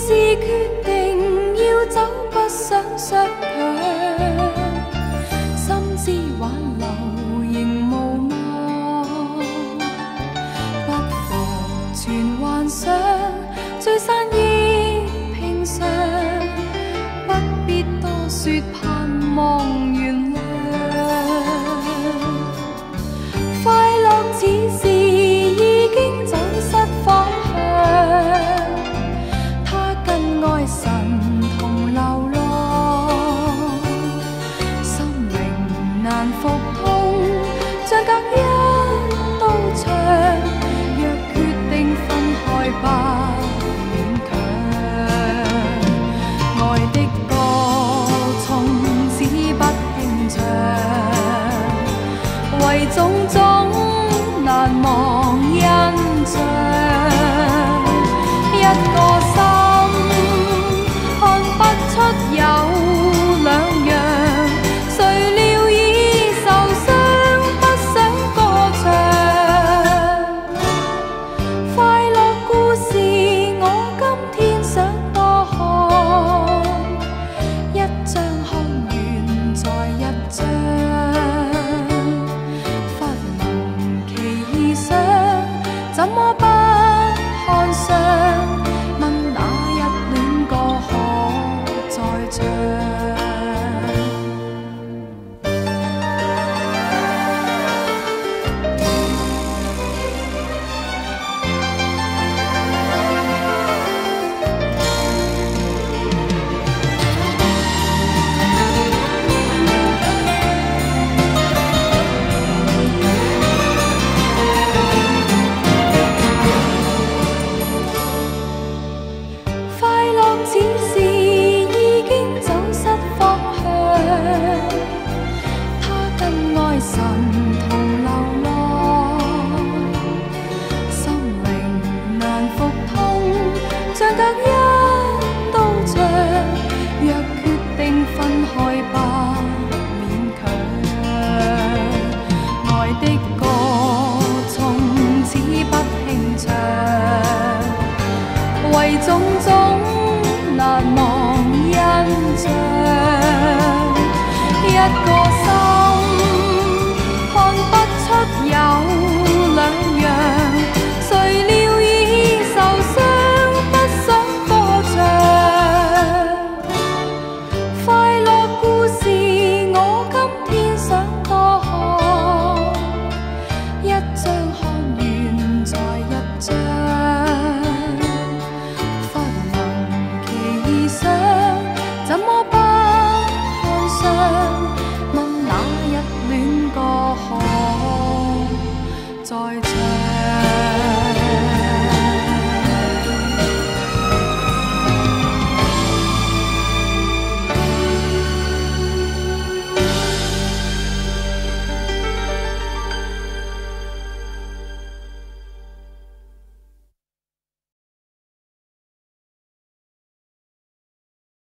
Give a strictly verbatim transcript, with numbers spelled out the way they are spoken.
是決定要走，不想相強，心知挽留仍無望，不妨全幻想，聚散亦平常，不必多說盼望原諒，快樂似是已經走失方向。愛神同流浪，心靈難復通，像隔一道牆。若決定分開吧，勉強。愛的歌從此不輕唱，為種種難忘印象。一個心。出有兩樣，誰料已受傷，不想歌唱。快樂故事我今天想多看，一張看完再一張，忽能奇異想，怎麼不看上？問那一戀歌可再唱。快樂只是已經走失方向，他跟愛神同流浪，心靈難復通，像隔一道牆。若決定分開吧，勉強。愛的歌從此不輕唱，為種種難忘印象。一個心看不出有兩